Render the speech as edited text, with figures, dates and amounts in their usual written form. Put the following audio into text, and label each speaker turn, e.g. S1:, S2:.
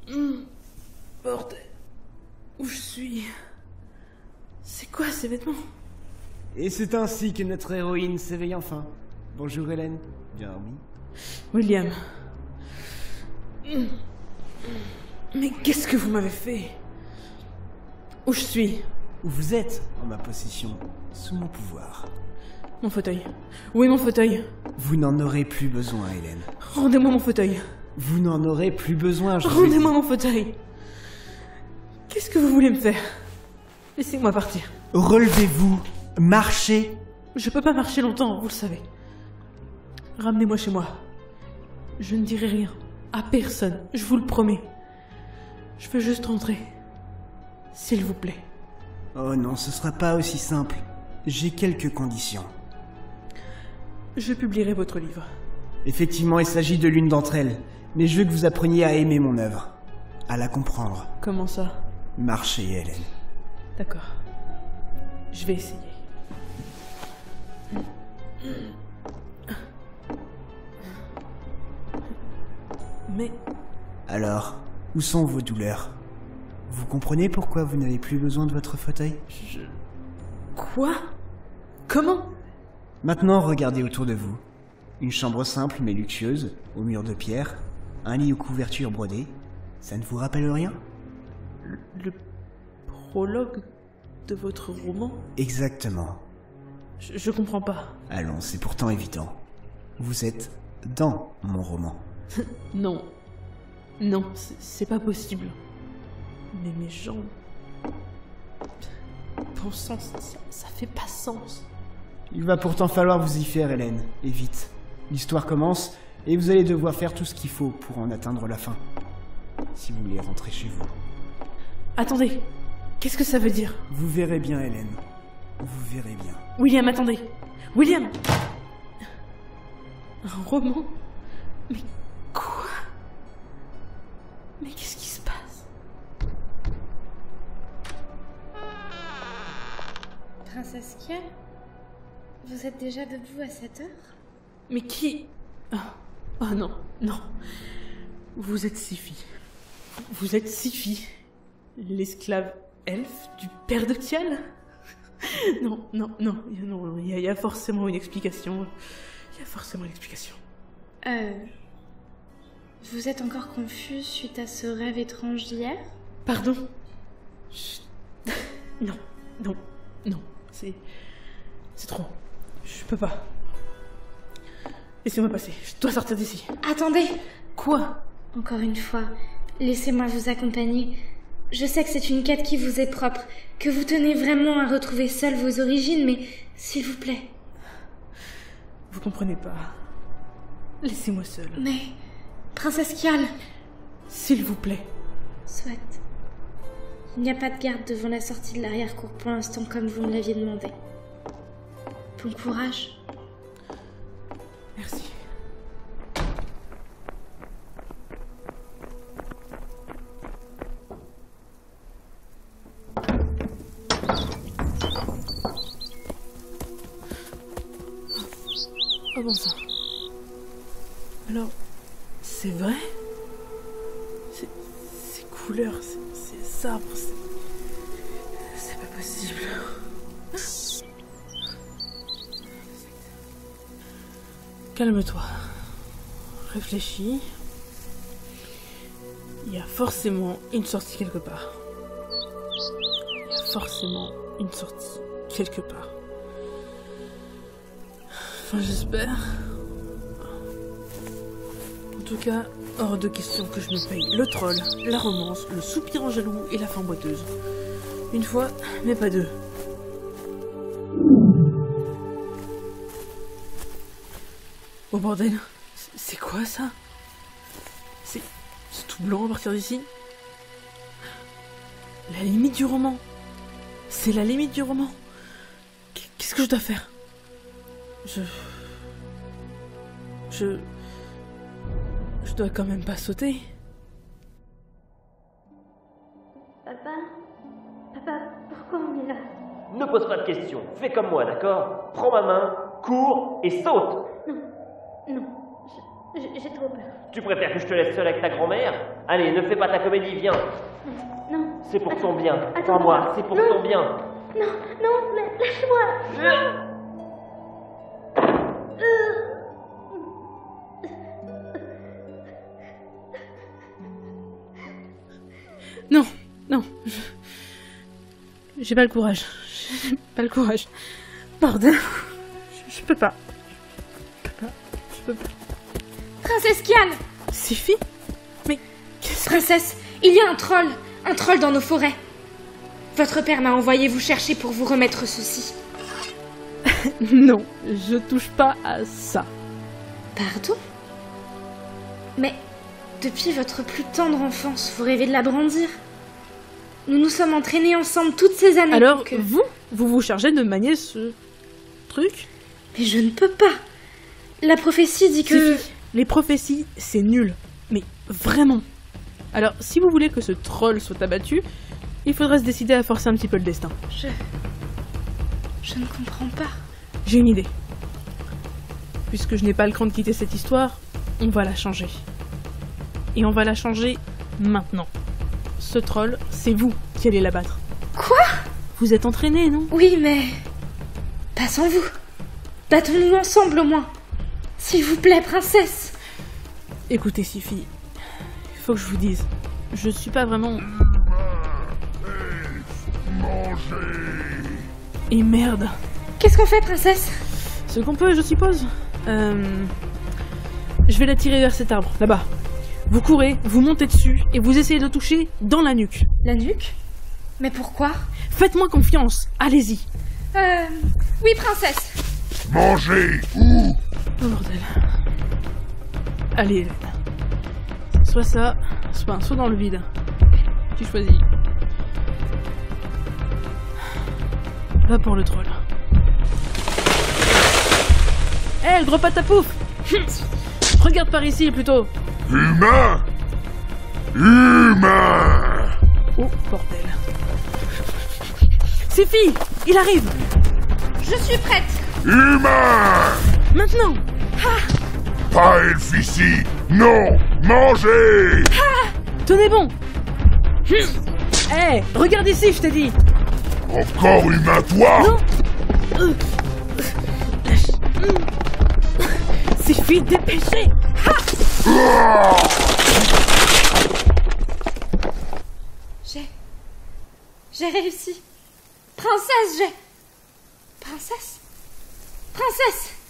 S1: Bordel. Où je suis? C'est quoi ces vêtements?
S2: Et c'est ainsi que notre héroïne s'éveille enfin. Bonjour Hélène, bien dormi.
S1: William. Mais qu'est-ce que vous m'avez fait? Où je suis?
S2: Où vous êtes, en ma possession, sous mon pouvoir.
S1: Mon fauteuil. Où est mon fauteuil?
S2: Vous n'en aurez plus besoin, Hélène.
S1: Rendez-moi mon fauteuil.
S2: Vous n'en aurez plus besoin, je vous ai dit.
S1: Rendez-moi mon fauteuil. Qu'est-ce que vous voulez me faire? Laissez-moi partir.
S2: Relevez-vous, marchez.
S1: Je peux pas marcher longtemps, vous le savez. Ramenez-moi chez moi. Je ne dirai rien. À personne, je vous le promets. Je veux juste rentrer. S'il vous plaît.
S2: Oh non, ce sera pas aussi simple. J'ai quelques conditions.
S1: Je publierai votre livre.
S2: Effectivement, il s'agit de l'une d'entre elles. Mais je veux que vous appreniez à aimer mon œuvre. À la comprendre.
S1: Comment ça?
S2: Marchez, Hélène.
S1: D'accord. Je vais essayer. Mais...
S2: Alors, où sont vos douleurs? Vous comprenez pourquoi vous n'avez plus besoin de votre fauteuil?
S1: Quoi? Comment?
S2: Maintenant, regardez autour de vous. Une chambre simple mais luxueuse, aux murs de pierre, un lit aux couvertures brodées. Ça ne vous rappelle rien?
S1: Le prologue de votre roman?
S2: Exactement.
S1: Je comprends pas.
S2: Allons, c'est pourtant évident. Vous êtes dans mon roman.
S1: Non. Non, c'est pas possible. Mais mes jambes... Bon sang, ça fait pas sens.
S2: Il va pourtant falloir vous y faire, Hélène, et vite. L'histoire commence, et vous allez devoir faire tout ce qu'il faut pour en atteindre la fin. Si vous voulez rentrer chez vous.
S1: Attendez, qu'est-ce que ça veut dire?
S2: Vous verrez bien, Hélène. Vous verrez bien.
S1: William, attendez. William! Un roman? Mais quoi? Mais qu'est-ce qui se passe?
S3: Princesse Kiel, vous êtes déjà debout à cette heure?
S1: Mais qui... Oh non, non. Vous êtes Sifi. Vous êtes Sifi. L'esclave elfe du père de Kiel? Non, non, non, non, il y a forcément une explication. Il y a forcément une explication.
S3: Vous êtes encore confus suite à ce rêve étrange d'hier?
S1: Pardon? Chut. Non, non, non, c'est trop. Je peux pas. Laissez-moi passer, je dois sortir d'ici.
S3: Attendez!
S1: Quoi?
S3: Encore une fois, laissez-moi vous accompagner. Je sais que c'est une quête qui vous est propre, que vous tenez vraiment à retrouver seul vos origines, mais s'il vous plaît.
S1: Vous comprenez pas. Laissez-moi seule.
S3: Mais... Princesse Kial!
S1: S'il vous plaît.
S3: Soit. Il n'y a pas de garde devant la sortie de l'arrière-cour pour l'instant comme vous me l'aviez demandé. Bon courage.
S1: Merci. Oh bon sang. Alors, c'est vrai? Ces couleurs, ces arbres, c'est pas possible. Calme-toi. Réfléchis. Il y a forcément une sortie quelque part. Il y a forcément une sortie quelque part. Enfin, j'espère. En tout cas, hors de question que je me paye le troll, la romance, le soupir en jaloux et la fin boiteuse. Une fois, mais pas deux. Oh bordel, c'est quoi ça? C'est tout blanc à partir d'ici? La limite du roman. C'est la limite du roman. Qu'est-ce que je dois faire? Je dois quand même pas sauter.
S3: Papa, pourquoi on est là?
S4: Ne pose pas de questions, fais comme moi, d'accord? Prends ma main, cours et saute!
S3: Non, J'ai trop peur.
S4: Tu préfères que je te laisse seule avec ta grand-mère? Allez, ne fais pas ta comédie, viens.
S3: Non.
S4: C'est pour ton bien.
S3: Attends.
S4: Crois-moi, c'est pour
S3: Non.
S4: ton bien.
S3: Non, lâche-moi.
S1: Non, non. J'ai pas le courage. J'ai pas le courage. Bordel. Je peux pas. Je peux pas.
S3: Princesse Kian!
S1: Siffy? Mais qu'est-ce que...
S3: Princesse, il y a un troll dans nos forêts. Votre père m'a envoyé vous chercher pour vous remettre ceci.
S1: Non, je touche pas à ça.
S3: Pardon? Mais depuis votre plus tendre enfance, vous rêvez de l'agrandir. Nous nous sommes entraînés ensemble toutes ces années.
S1: Alors,
S3: pour que...
S1: vous chargez de manier ce truc?
S3: Mais je ne peux pas. La prophétie dit que...
S1: Siffy, les prophéties, c'est nul. Mais vraiment. Alors, si vous voulez que ce troll soit abattu, il faudra se décider à forcer un petit peu le destin.
S3: Je ne comprends pas.
S1: J'ai une idée. Puisque je n'ai pas le cran de quitter cette histoire, on va la changer. Et on va la changer maintenant. Ce troll, c'est vous qui allez l'abattre.
S3: Quoi?
S1: Vous êtes entraînés, non?
S3: Oui, mais... pas sans vous. Battons-nous ensemble au moins. S'il vous plaît, princesse.
S1: Écoutez, Siffy, il faut que je vous dise, je suis pas vraiment... Et merde.
S3: Qu'est-ce qu'on fait, princesse?
S1: Ce qu'on peut, je suppose. Je vais la tirer vers cet arbre, là-bas. Vous courez, vous montez dessus, et vous essayez de le toucher dans la nuque.
S3: La nuque? Mais pourquoi?
S1: Faites-moi confiance, allez-y.
S3: Oui, princesse.
S5: Mangez! Où?
S1: Oh bordel. Allez, Hélène. Soit ça, soit un saut dans le vide. Tu choisis. Va pour le troll. Hé, le gros patapouf! Regarde par ici, plutôt.
S5: Humain! Humain!
S1: Oh, bordel. Siffy, il arrive!
S3: Je suis prête.
S5: Humain!
S1: Maintenant!
S5: Pas elfe ici! Non! Mangez!
S1: Tenez bon! Hé, regarde ici, je t'ai dit!
S5: Encore humain, toi!
S1: Non! Siffy, dépêchez!
S3: J'ai réussi. Princesse, Princesse? Princesse!